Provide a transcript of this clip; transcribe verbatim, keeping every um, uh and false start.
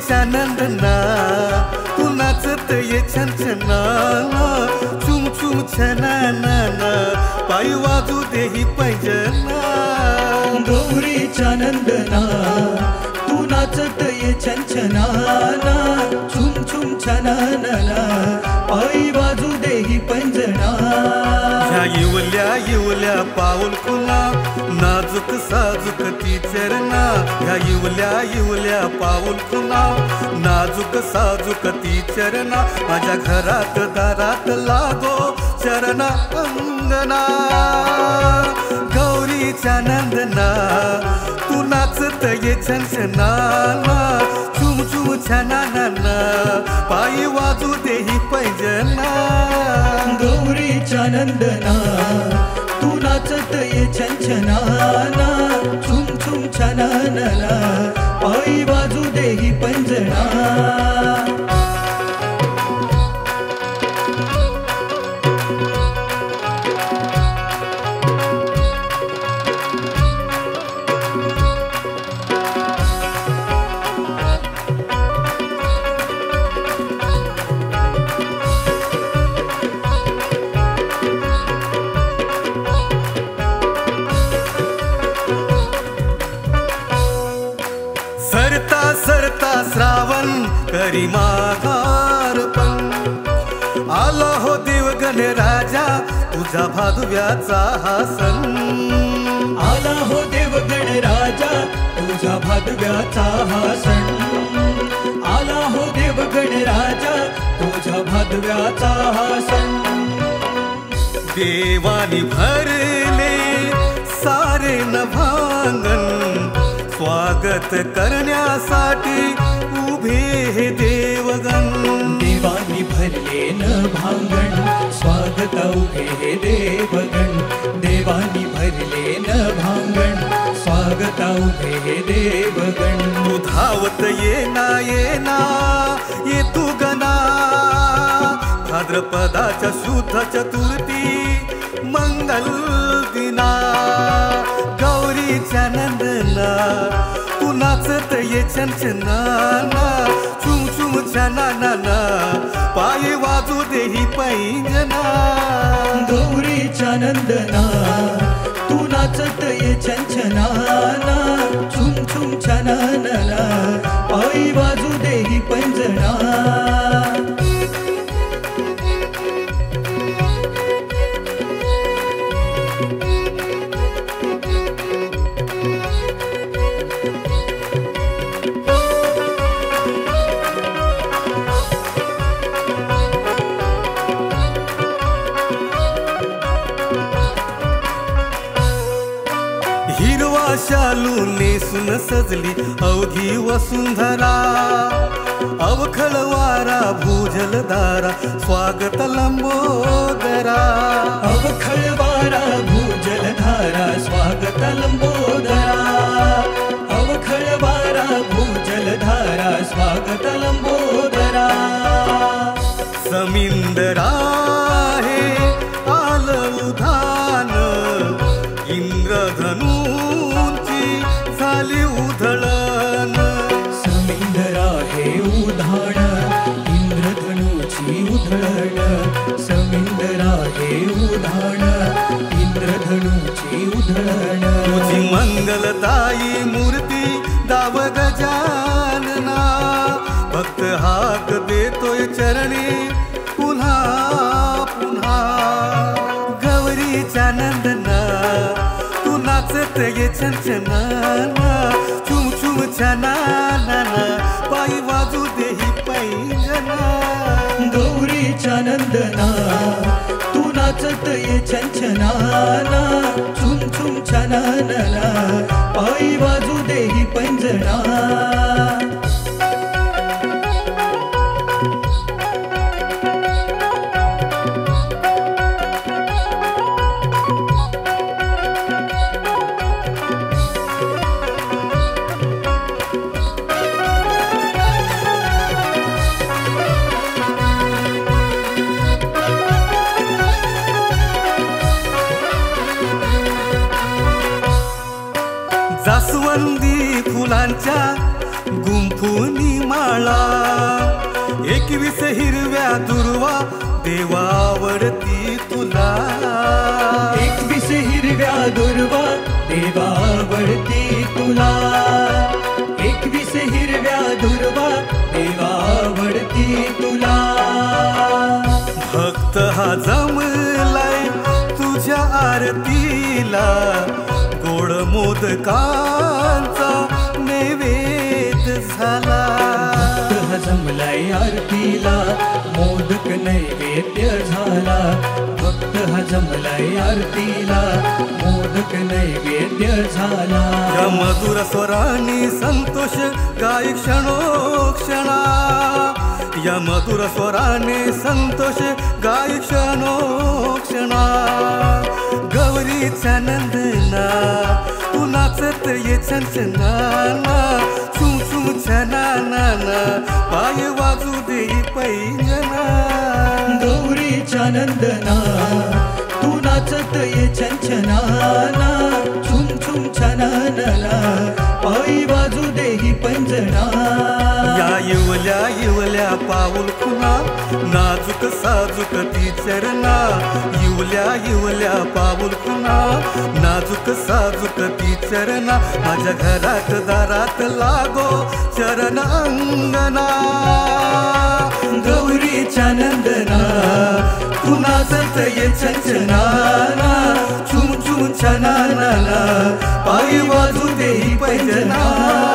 गौरीच्या नंदना तू नाचत ये छन छना चुम चुम छना ना ना पायी वाजू दे ही पैंजना गौरीच्या नंदना तू नाचत ये छन छना ना चुम चुम छना ना पायी वाजू दे ही पैंजना ह्या येवल्या येवल्या पाऊल खुला नाजूक साजूक ती चरणा ह्या येवल्या येवल्या पाऊल खुला नाजूक साजूक ती चरणा माझ्या घरात दारात लागो चरणा अंगना गौरीच्या नंदना तू नाचत ये छनछना चुम चुम छना ना पायी वाजू दे ही पैंजना गौरीच्या नंदना तू नाचत ये छनछना ना चुम चुम छना ना पायी वाजू दे ही पैंजना सरता सरता श्रावण करी माघारपण आला हो देवगण राजा तुझा भादव्याचा हा सण आला हो देवगण राजा तुझा भादव्याचा हा सण आला हो देवगण राजा तुझा भादव्याचा हा सण देवानी भरले सारे नभांगण स्वागत करण्यासाठी उभे हे देवगण देवानी भरले न भांगण स्वागत उभे हे देवगण देवानी भरले न भांगण स्वागत उभे हे देवगण तू धावत ये ना ये ना ये तू गणा भाद्रपदाच्या शुद्ध चतुर्थी मंगल दिना गौरीच्या नंदना तू नाचत ये छनछना चुम चुम छना ना पायी वाजू दे ही पैंजना गौरीच्या नंदना तू नाचत ये छनछना ना चुम चुम छना ना पायी वाजू दे ही पैंजना हिरवा शालू नेसून सजली अवघी वसुंधरा अवखळ वारा भूजल दारा स्वागत लंबोदरा अवखळ वारा भूजल धारा स्वागत लंबोदरा अवखळ वारा भूजल धारा स्वागत लंबोदरा समिंदरा हे आलं उधान इंद्रधनूंची झाली उधळण समिंदरा हे उधाण इंद्रधनुची उधळण समिंदरा हे उधाण इंद्रधनुची उधळण तुझी मंगलदायी मूर्ती दाव गजानना भक्त हाक देतोय चरणी पुन्हा पुन्हा गौरीच्या नंदना तू नाचत ये छनछना चुम चुम छना ना पायी वाजू दे ही पैंजना गौरीच्या नंदना तू नाचत ये छनछना ना चुम चुम छना ना पायी वाजू दे ही पैंजना जास्वंदी फुलांच्या गुंफुनी माळ माळा एकवीस हिरव्या दुर्वा देवा आवडती तुला एकवीस हिरव्या दुर्वा देवा आवडती तुला एकवीस हिरव्या दुर्वा देवा आवडती तुला भक्त हा जमलाय तुझ्या आरतीला गोड मोदकांचा नैवेद्य झाला भक्त हा जमलाय आरतीला मोदक नैवेद्य झाला भक्त हा जमलाय आरतीला मोदक नैवेद्य झाला या मधुर स्वराने संतोष गाय क्षणोक्षणा या मधुर स्वराने संतोष गाय क्षणोक्षणा गौरीच्या नंदना तू नाचत ये छनछनाना छुम छुम छनाना पाय वाजू दे पैंजना गौरीच्या नंदना तू नाचत ये छनछनाना छुम छुम छनाना पायी वाजू दे पैंजना या येवल्या येवल्या पाऊल खुना नाजूक साजूक ती चरणा येवल्या येवल्या पाऊल खुना नाजूक साजूक ती चरणा माझ्या घरात दारात लागो चरण अंगना गौरीच्या नंदना तू नाचत ये छनछनाना छुम छुम छनाना पायी वाजू दे पैंजना